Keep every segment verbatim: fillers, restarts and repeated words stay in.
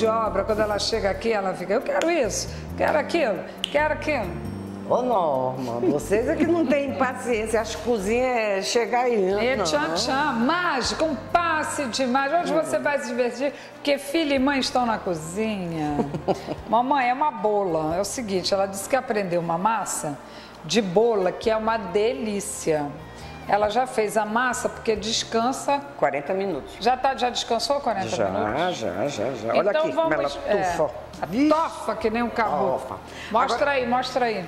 de obra, quando ela chega aqui, ela fica, eu quero isso, quero aquilo, quero aquilo. Ô, Norma, vocês é que não têm paciência, acho que cozinha é chegar aí, E não. tchan, tchan, mágica, um passe de mágica. Hoje você vai se divertir, porque filha e mãe estão na cozinha. Mamãe, é uma bola. É o seguinte, ela disse que aprendeu uma massa de bola, que é uma delícia. Ela já fez a massa, porque descansa... quarenta minutos. Já, tá, já descansou quarenta já, minutos? Já, já, já. Olha então aqui vamos, como ela tufa. É, tofa que nem um caboclo. Mostra Agora... aí, mostra aí.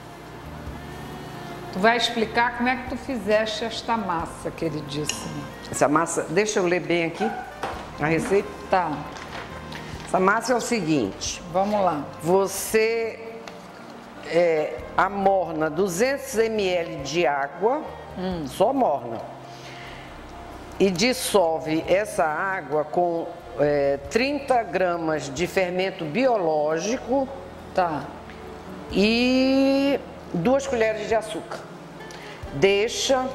Tu vai explicar como é que tu fizeste esta massa, queridíssima. Essa massa, deixa eu ler bem aqui a receita. Tá. Essa massa é o seguinte. Vamos lá. Você é, amorna duzentos mililitros de água, hum. só morna. E dissolve essa água com é, trinta gramas de fermento biológico. Tá. E duas colheres de açúcar. Deixa.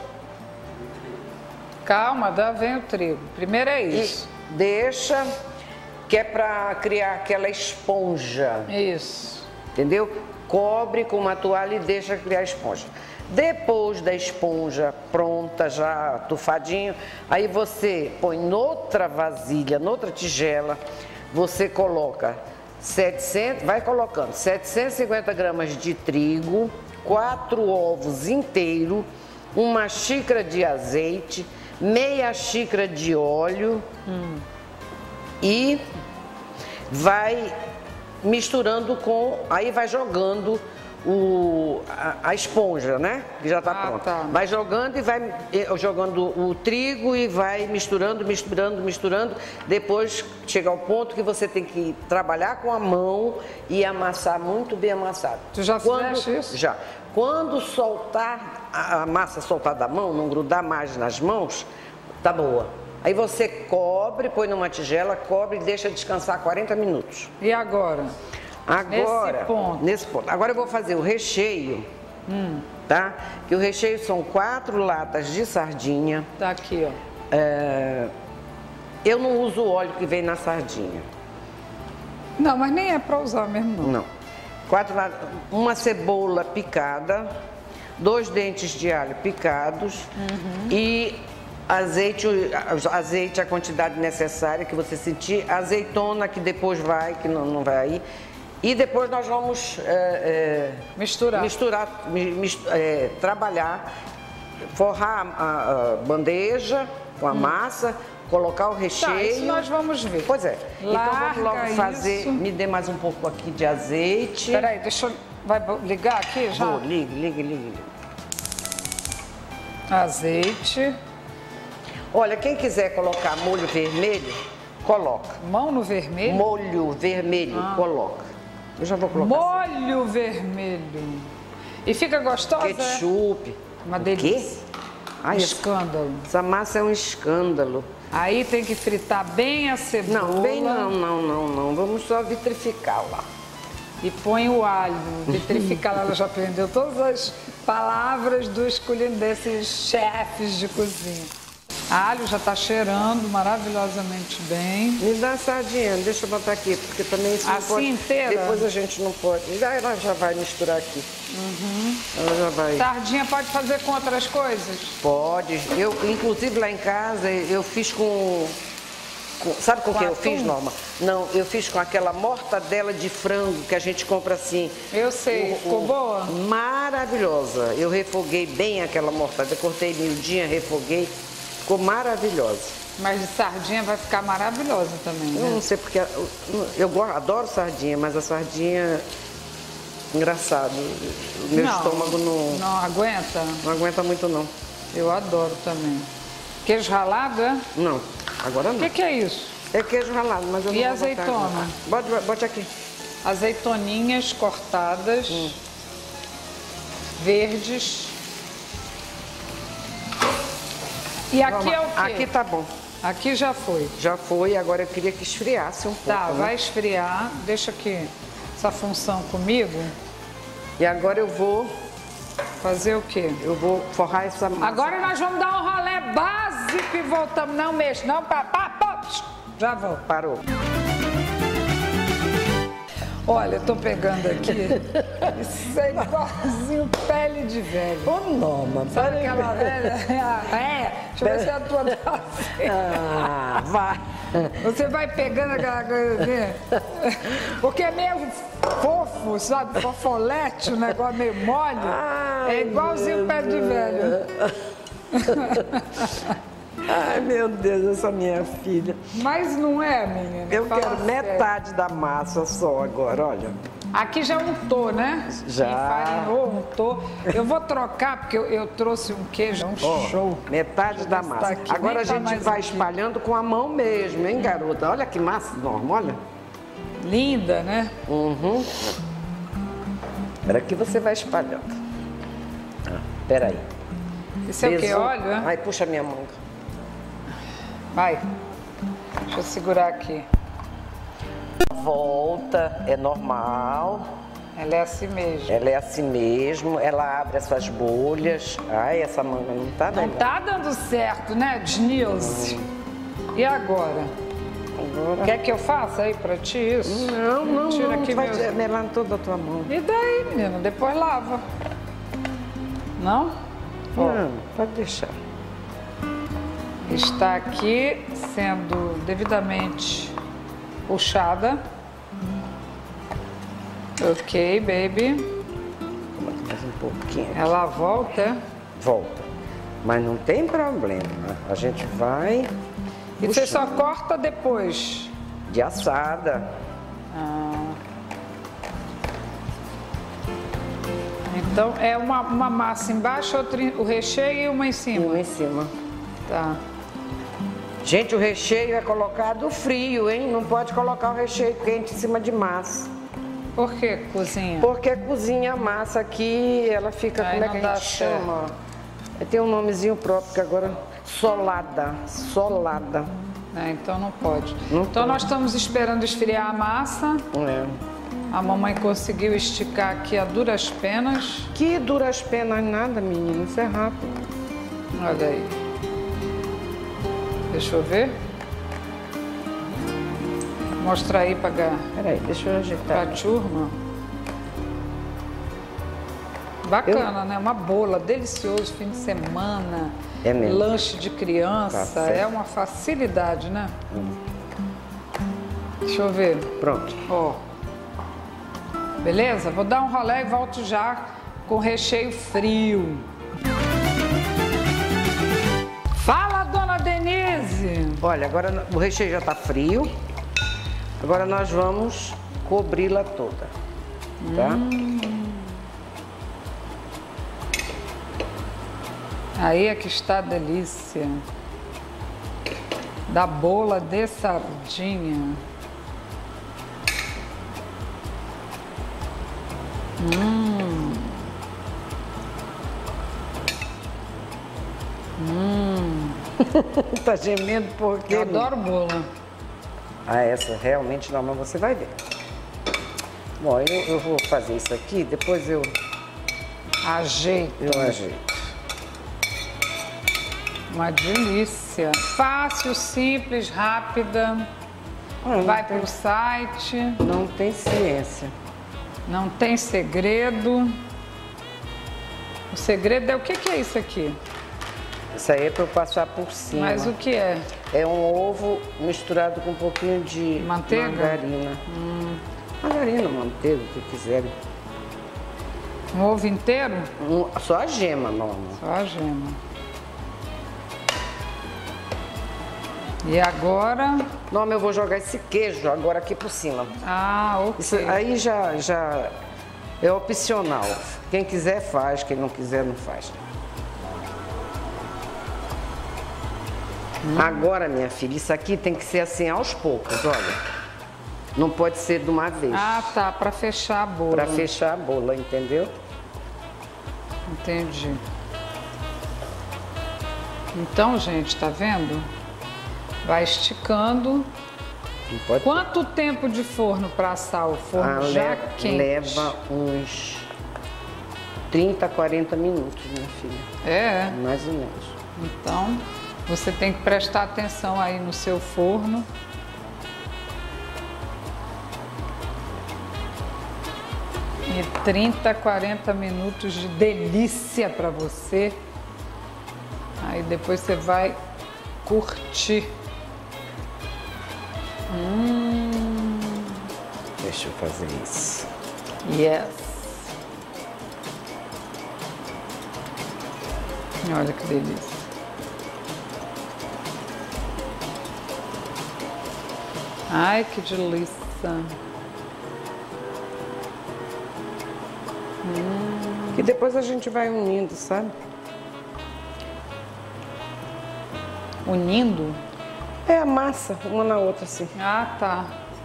Calma, dá, vem o trigo. Primeiro é isso. E deixa, que é para criar aquela esponja. Isso. Entendeu? Cobre com uma toalha e deixa criar esponja. Depois da esponja pronta, já tufadinho, aí você põe noutra vasilha, noutra tigela, você coloca setecentos, vai colocando setecentos e cinquenta gramas de trigo, quatro ovos inteiros, uma xícara de azeite, meia xícara de óleo hum. e vai misturando com, aí vai jogando o, a, a esponja, né? Que já está ah, pronta. Tá. Vai jogando e vai jogando o trigo e vai misturando, misturando, misturando. Depois chega ao ponto que você tem que trabalhar com a mão e amassar muito bem amassado. Tu já fizeste isso? Já. Quando soltar, a massa soltar da mão, não grudar mais nas mãos, tá boa. Aí você cobre, põe numa tigela, cobre e deixa descansar quarenta minutos. E agora? Agora, nesse ponto. nesse ponto. Agora eu vou fazer o recheio, hum. tá? Que o recheio são quatro latas de sardinha. Tá aqui, ó. É... Eu não uso o óleo que vem na sardinha. Não, mas nem é para usar mesmo, não. Não. Quatro latas, uma cebola picada, dois dentes de alho picados uhum. e azeite, azeite a quantidade necessária que você sentir, azeitona que depois vai, que não, não vai aí. E depois nós vamos é, é, misturar, misturar mist, é, trabalhar, forrar a, a bandeja com a hum. massa, colocar o recheio. Tá, isso nós vamos ver. Pois é. Larga então vamos logo fazer, isso. Me dê mais um pouco aqui de azeite. Peraí, deixa eu... Vai ligar aqui já? Vou, ligue, ligue, ligue. Azeite. Olha, quem quiser colocar molho vermelho, coloca. Mão no vermelho? Molho vermelho, ah. coloca. Eu já vou colocar. Molho assim. vermelho. E fica gostosa? Ketchup. Uma delícia. Quê? Ai, escândalo. Essa massa é um escândalo. Aí tem que fritar bem a cebola. Não, bem não, não, não, não. Vamos só vitrificar lá. E põe o alho. Vitrificar, ela já aprendeu todas as palavras do escolhido desses chefes de cozinha. Alho já está cheirando maravilhosamente bem. Me dá a sardinha, deixa eu botar aqui, porque também isso assim não pode... inteira? Depois a gente não pode. Já ela já vai misturar aqui. Uhum. Ela já vai. Sardinha pode fazer com outras coisas? Pode. Eu, inclusive lá em casa, eu fiz com... com sabe com o que eu fiz, Norma? Não, eu fiz com aquela mortadela de frango que a gente compra assim. Eu sei, o, ficou o, boa? Maravilhosa. Eu refoguei bem aquela mortadela, cortei miudinha, refoguei. Ficou maravilhosa. Mas de sardinha vai ficar maravilhosa também, né? Eu não sei porque... Eu, eu adoro sardinha, mas a sardinha... Engraçado. O meu não, estômago não... Não aguenta? Não aguenta muito, não. Eu adoro também. Queijo ralado, é? Não, agora não. O que, que é isso? É queijo ralado, mas eu não e vou azeitona? Bote, bote aqui. Azeitoninhas cortadas. Hum. Verdes. E aqui Vamos, é o quê? Aqui tá bom. Aqui já foi. Já foi, agora eu queria que esfriasse um pouco. Tá, né? vai esfriar. Deixa aqui essa função comigo. E agora eu vou... Fazer o quê? Eu vou forrar essa massa. Agora nós vamos dar um rolê básico e voltamos. Não mexe, não, pá, pá, pá. Já vou. Parou. Olha, eu tô pegando aqui. Isso é igualzinho pele de velho. Ô, Norma, Sabe aquela velha? É, deixa eu ver se é a tua tá assim. Ah, vai. Você vai pegando aquela coisa assim. Porque é meio fofo, sabe? Fofolete, o negócio meio mole. Ai, é igualzinho pele de velho. Ai, meu Deus, essa minha filha. Mas não é, menina. Eu Fala quero sério. metade da massa só agora, olha. Aqui já untou, né? Já. Enfarinou, untou. Eu vou trocar, porque eu, eu trouxe um queijo, um Ó, show. metade da massa. Tá aqui, Agora nem a tá gente mais vai aqui. espalhando com a mão mesmo, hein, garota? Olha que massa, Norma, olha. Linda, né? Uhum. Espera que você vai espalhando. Ah, peraí. Isso é o que? Óleo, é? Ai, puxa a minha mão. Vai. Deixa eu segurar aqui. Volta, é normal. Ela é assim mesmo. Ela é assim mesmo, ela abre as suas bolhas. Ai, essa manga não tá Não legal. tá dando certo, né, Denilce? E agora? Agora... Quer que eu faça aí pra ti isso? Não, não, Tira não, aqui vai meus- melando toda a tua mão. E daí, menino? Depois lava. Não? Ó, Não, pode deixar. está aqui sendo devidamente puxada. Ok, baby. Mais um pouquinho. Ela volta, é? Volta. Mas não tem problema. A gente vai E você só puxando. corta depois. De assada. Ah. Então é uma, uma massa embaixo, outra, em- o recheio e uma em cima. Uma em cima. Tá. Gente, o recheio é colocado frio, hein? Não pode colocar o recheio quente em cima de massa. Por que cozinha? Porque cozinha a massa aqui, ela fica, Aí como é não que a dá gente certo. chama? Tem um nomezinho próprio que agora... Solada. Solada. É, então não pode. Não então pode. nós estamos esperando esfriar a massa. É. A mamãe conseguiu esticar aqui a duras penas. Que duras penas nada, menina. Isso é rápido. Olha aí. Deixa eu ver. Mostra aí pra, ga- Peraí, deixa eu pra ajeitar. turma. Bacana, né? Uma bola, delicioso, fim de semana. É mesmo. Lanche de criança. Tá certo. É uma facilidade, né? Deixa eu ver. Pronto. Ó. Beleza? Vou dar um rolê e volto já com recheio frio. Fala, dona Denise! Olha, agora o recheio já tá frio. Agora nós vamos cobri-la toda. Tá? Aí é que está a delícia da bola de sardinha. Hum. Hum. Tá gemendo porque... Eu adoro bola. Ah, essa realmente não, mas você vai ver. Bom, eu, eu vou fazer isso aqui, depois eu, Ajeito. eu ajeito. Uma delícia. Fácil, simples, rápida. Ah, Vai não, tem, pro site. não tem ciência. Não tem segredo. O segredo é o que, que é isso aqui? Isso aí é para eu passar por cima. Mas o que é? É um ovo misturado com um pouquinho de Manteiga? margarina. Hum. Margarina, manteiga, o que quiserem. Um ovo inteiro? Um- só a gema, Norma. Só a gema. E agora? Norma, eu vou jogar esse queijo agora aqui por cima. Ah, ok. Isso aí já, já é opcional. Quem quiser faz, quem não quiser não faz. Hum. Agora, minha filha, isso aqui tem que ser assim aos poucos, olha. Não pode ser de uma vez. Ah, tá, para fechar a bola. Para fechar a bola, entendeu? Entendi. Então, gente, tá vendo? Vai esticando. Não pode Quanto tempo de forno para assar o forno Ah, já leva, quente? leva uns trinta, quarenta minutos, minha filha. É, Mais ou menos. então você tem que prestar atenção aí no seu forno. E trinta, quarenta minutos de delícia para você. Aí depois você vai curtir. Hum. Deixa eu fazer isso. Yes. Olha que delícia. Ai, que delícia. Hum. E depois a gente vai unindo, sabe? Unindo? É a massa, uma na outra, assim. Ah, tá.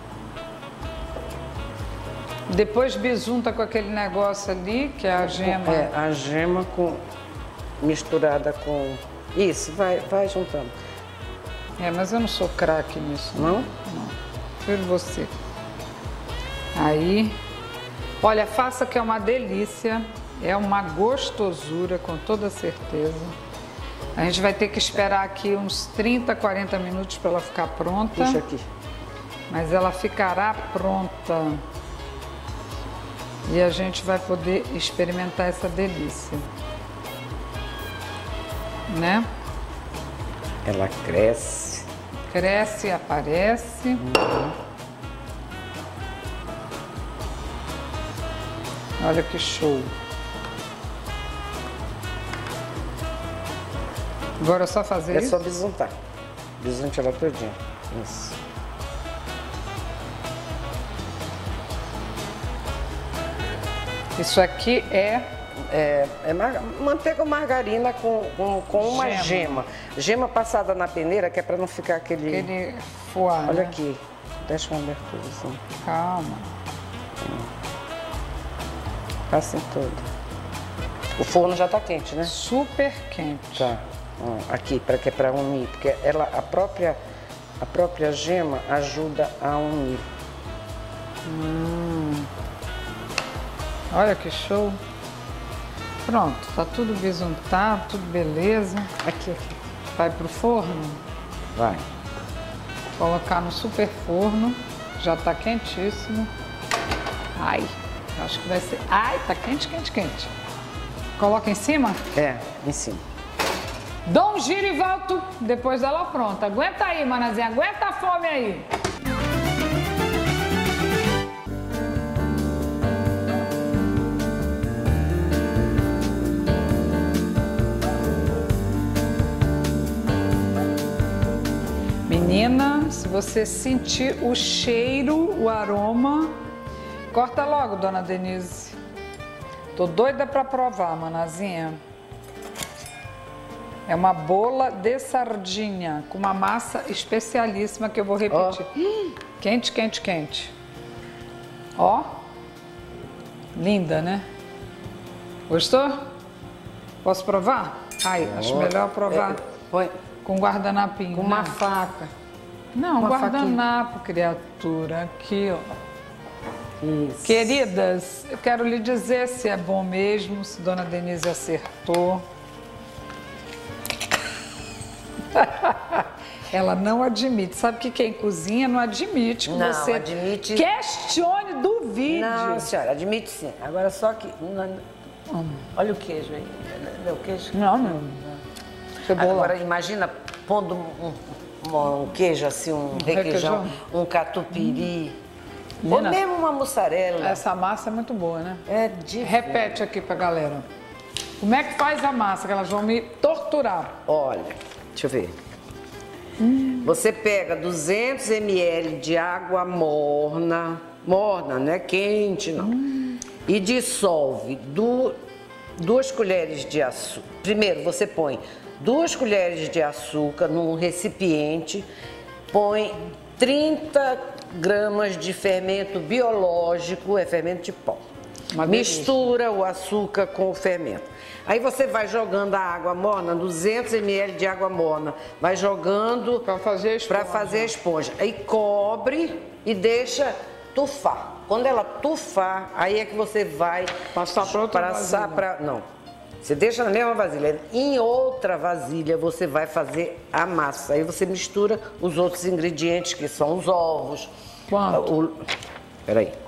Depois bisunta com aquele negócio ali, que é a gema. É, a gema com, misturada com... Isso, vai, vai juntando. É, mas eu não sou craque nisso. Não? Não. Prefiro você. Aí, olha, faça que é uma delícia. É uma gostosura, com toda certeza. A gente vai ter que esperar aqui uns trinta, quarenta minutos para ela ficar pronta. Puxa aqui. Mas ela ficará pronta. E a gente vai poder experimentar essa delícia. Né? Ela cresce. Cresce e aparece. Uhum. Olha que show. Agora é só fazer é isso? É só bisuntar. Bisunte ela todinha. Isso. Isso aqui é... É, é mar... manteiga ou margarina com, com, com uma gema. gema. Gema passada na peneira, que é para não ficar aquele... Aquele foie, Olha né? aqui. Deixa uma abertura assim. Calma. Passa em tudo. O forno já está quente, né? Super quente. Tá. Ó, aqui, para que é para unir, porque ela, a própria, a própria gema ajuda a unir. Hum. Olha que show. Pronto, tá tudo bisuntado, tudo beleza. Aqui, aqui. Vai pro forno? Vai. Colocar no super forno. Já tá quentíssimo. Ai, acho que vai ser... Ai, tá quente, quente, quente. Coloca em cima? É, em cima. Dá um giro e volto depois dela pronta. Aguenta aí, manazinha, aguenta a fome aí. Menina, se você sentir o cheiro, o aroma, corta logo, dona Denise. Tô doida pra provar, manazinha. É uma bola de sardinha com uma massa especialíssima que eu vou repetir. Oh. Quente, quente, quente. Ó. Linda, né? Gostou? Posso provar? Ai, oh. acho melhor provar é, põe. Com guardanapinho. Com né? uma faca. Não, uma guardanapo, faquinha. Criatura. Aqui, ó. Isso. Queridas, eu quero lhe dizer se é bom mesmo, se Dona Denise acertou. Ela não admite. Sabe que quem cozinha não admite que não, você admite... questione, duvide. Não, senhora, admite sim. Agora só que... Hum. Olha o queijo aí. O queijo? Não, não. Cebola. Agora imagina pondo um, um, um queijo assim, um, um requeijão, requeijão, um catupiry. Hum. Ou mesmo uma mussarela. Essa massa é muito boa, né? É de... Repete aqui pra galera. Como é que faz a massa? Que elas vão me torturar. Olha, deixa eu ver. Hum. Você pega duzentos mililitros de água morna, morna, não é quente não, hum. e dissolve du, duas colheres de açúcar. Primeiro você põe duas colheres de açúcar num recipiente, põe trinta gramas de fermento biológico, é fermento de pó. Uma Mistura delícia. O açúcar com o fermento. Aí você vai jogando a água morna, duzentos mililitros de água morna, vai jogando para fazer a esponja. Para fazer a esponja. Aí cobre e deixa tufar. Quando ela tufar, aí é que você vai passar para outra passar vasilha. Pra, não. Você deixa na mesma vasilha. Em outra vasilha você vai fazer a massa. Aí você mistura os outros ingredientes que são os ovos. Quanto? O, peraí.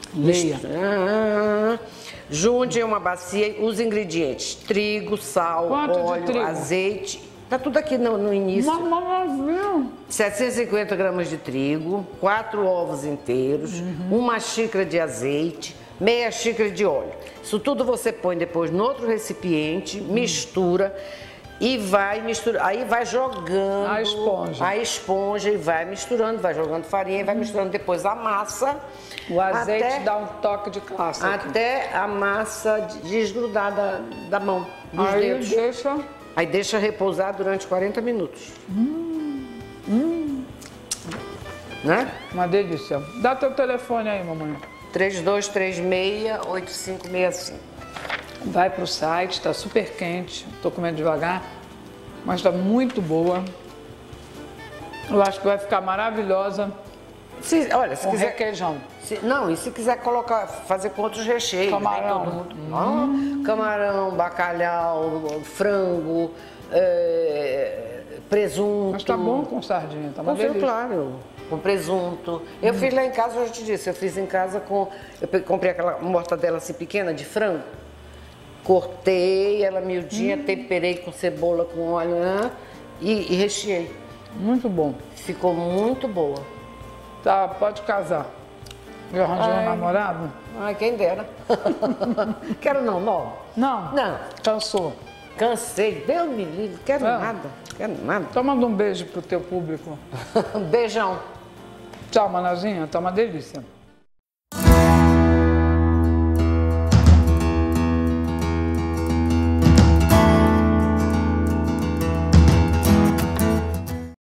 Leia. Mistura. Junte em uma bacia os ingredientes: trigo, sal, Quanto de óleo, trigo? azeite. Tá tudo aqui no, no início. Uma maravilha. setecentos e cinquenta gramas de trigo, quatro ovos inteiros, Uhum. uma xícara de azeite, meia xícara de óleo. Isso tudo você põe depois no outro recipiente, Uhum. mistura e vai misturar. Aí vai jogando A esponja. a esponja e vai misturando, vai jogando farinha e vai misturando depois a massa. O azeite até, dá um toque de classe aqui. até a massa desgrudar da, da mão, dos Aí dedos. deixa... Aí deixa repousar durante quarenta minutos. Hum, hum. Né? Uma delícia. Dá teu telefone aí, mamãe. três dois três seis, oito cinco seis cinco. Vai pro site, tá super quente. Tô comendo devagar, mas tá muito boa. Eu acho que vai ficar maravilhosa Se, olha, se com quiser. requeijão. se- não, e se quiser colocar, fazer com outros recheios. Camarão. Né? Todo mundo- Ah, camarão, bacalhau, frango, é, presunto. Mas tá bom com sardinha, tá uma Com, delícia. claro, com presunto. Eu fiz lá em casa, eu já te disse, eu fiz em casa com. Eu pe- comprei aquela mortadela assim pequena de frango. Cortei ela miudinha, Hum. temperei com cebola, com óleo, né? e, e recheei. Muito bom. Ficou muito boa. Tá, pode casar. Eu arranjei um Ai. namorado? Ai, quem dera. Quero não, não. Não. Não, Cansou. cansei. Deus me livre, quero É. nada. Quero nada. Então manda um beijo pro teu público. Beijão. Tchau, Manazinha. Tá uma delícia.